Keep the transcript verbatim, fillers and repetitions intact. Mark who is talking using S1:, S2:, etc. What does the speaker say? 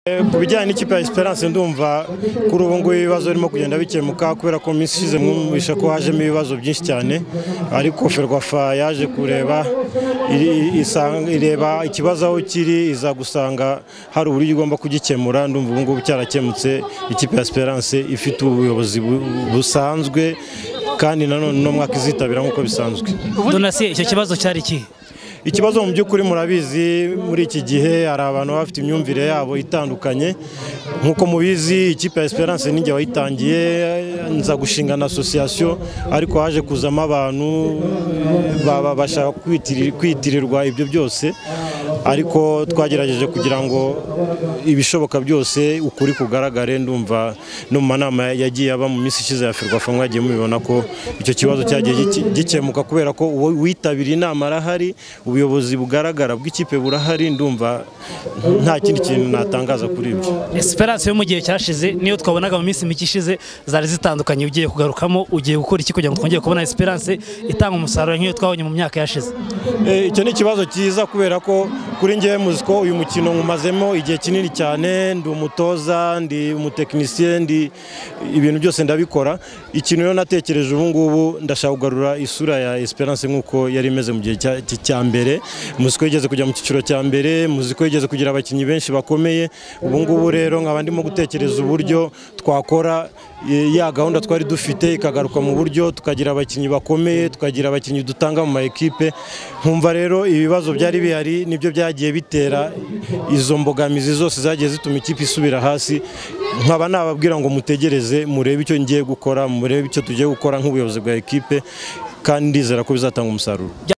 S1: Ku bijyanye n'ikipe ya Esperance ndumva kuri ubu ngubu ibibazo birimo kugenda bikemuka kubera ko minsi ishize mwumvisha ko hajemo ibibazo byinshi cyane, ariko Ferwafa yaje kureba ireba ikibazo aho kiri, iza gusanga hari uburyo igomba kugikemura. Ndumva ubu ngubu cyarakemutse, ikipe ya Esperance ifite ubuyobozi busanzwe kandi nanone no mwaka izitabira nk'uko bisanzwe.
S2: Donatien, icyo kibazo cyari iki?
S1: Ikibazo mu by'ukuri murabizi muri iki gihe hari abantu bafite imyumvire yabo itandukanye. Nkuko mubizi ikipe ya Esperance ninjye wayitangiye, nza gushinga na association, ariko haje kuzama abantu baba bashaka kwitirirwa ibyo byose, ariko twagerageje kugira ngo ibishoboka byose ukuri kugaragare. Ndumva no mu manama yagiye aba mu minsi ishize ya Ferwafa mwagiye mubibona ko icyo kibazo cyagiye gikemuka kubera ko witabira inama arahari, ubuyobozi bugaragara bw'ikipe burahari. Ndumva nta kindi kintu natangaza kuri ibyo.
S2: Esperance yo mu gihe cyashize niyo twabonaga mu minsi mike ishize zari zitandukanye, ugiye kugarukamo ugiye gukora iki kugira ngo twongere kubona Esperance itanga umusaruro nk'iyo twabonye mu myaka yashize?
S1: Icyo ni ikibazo cyiza kubera ko kuri njyewe muzi ko uyu mukino nkumazemo igihe kinini cyane, ndi umutoza, ndi umutekinisiye, ndi ibintu byose ndabikora. Ikintu rero natekereje ubu ngubu ndashaka kugarura isura ya Esperance nk'uko yari imeze mu gihe cya mbere. Muzi ko yigeze kujya mu cyiciro cya mbere, muzi ko yigeze kugira abakinnyi benshi bakomeye. Ubu ngubu rero nkaba ndimo gutekereza uburyo twakora ya gahunda twari dufite ikagaruka mu buryo tukagira abakinnyi bakomeye, tukagira abakinnyi dutanga mu ma ekipe. Nkumva rero ibibazo byari bihari nibyo byagiye bitera izo mbogamizi zose zagiye zituma ikipe isubira hasi. Nkaba nababwira ngo mutegereze murebe icyo ngiye gukora, murebe icyo tugiye gukora nk'ubuyobozi bwa ekipe, kandi ndizera ko bizatanga umusaruro.